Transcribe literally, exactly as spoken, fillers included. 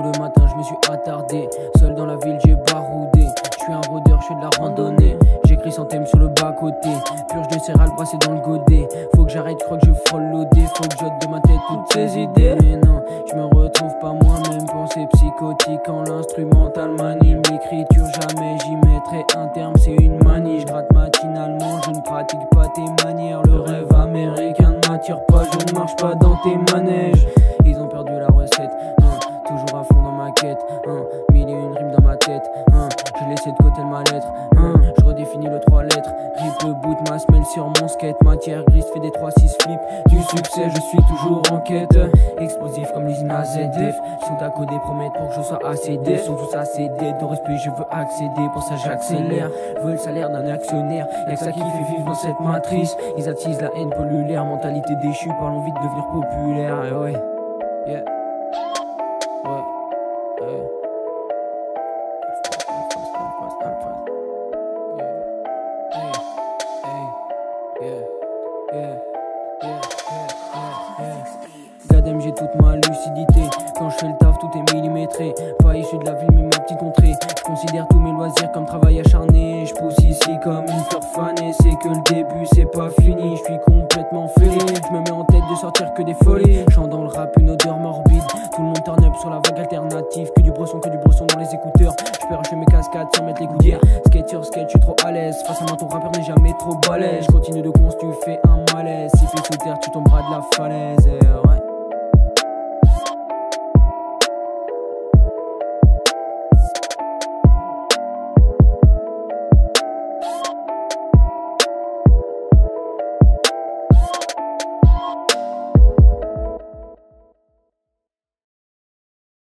le matin je me suis attardé, seul dans la ville j'ai baroudé. Je suis un rôdeur, je fais de la randonnée. J'écris sans thème sur le bas côté. Purge de céréales brassées dans le godet. Faut que j'arrête, je crois que je frôle l'O D. Faut que j'ôte de ma tête toutes ces idées. Mais non, je me retrouve pas moi-même. Pensée psychotique quand l'instrumental m'anime. L'écriture jamais j'y mettrai un terme, c'est une manie. Je gratte matinalement, je ne pratique pas tes manières. Le rêve américain ne m'attire pas, je ne marche pas dans tes manèges. Ils ont perdu la recette, hein, toujours à fond dans ma quête, hein, mille et une rimes dans ma tête, hein, j'ai laissé de côté le mal-être, hein, je redéfinis le trois lettres, rip le bout de ma semelle sur mon skate, matière grise fait des trois six flips, du succès je suis toujours en quête, explosif comme l'usine A Z F, sont à coder promettent pour que je sois assez def, sont tous assez dead, de respect je veux accéder, pour ça j'accélère, veux le salaire d'un actionnaire, y'a que ça qui fait vivre dans cette matrice, ils attisent la haine pollulaire, mentalité déchue par l'envie de devenir populaire, et ouais. Yeah. Ouais. Ouais. Hey. Hey. Yeah. Yeah. Yeah. Yeah. Yeah. Gadem, j'ai toute ma lucidité. Quand je fais le taf, tout est millimétré. Pas issu de la ville, mais ma petite contrée. Je considère tous mes loisirs comme travail acharné. Je pousse ici comme une fleur fanée. C'est que le début, c'est pas fini. Je suis complètement fêlé. Je me mets en tête de sortir que des folies. Chant dans le rap, une odeur morbide. Tout le monde turn up sur la vague alternative. Que du bresson, que du bresson dans les écouteurs. Je peux arracher mes cascades sans mettre les gouttières. Skate sur skate, je suis trop à l'aise. Face à moi, ton rappeur n'est jamais trop balèze. Je continue de cons, tu fais un malaise. Si tu es sous terre, tu tomberas de la falaise.